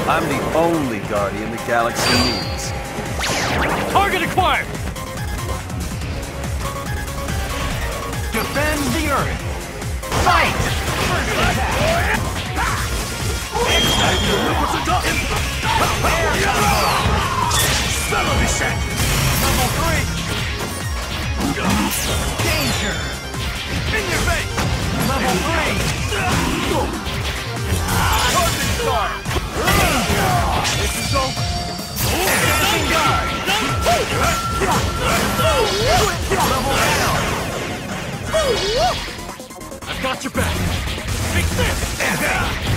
I'm the only guardian the galaxy needs. Target acquired! Defend the Earth! Fight! First attack! Level 3! Danger! In your face! Level 3! Target star! This is over! Standing guard! Level down! I've got your back! Take this!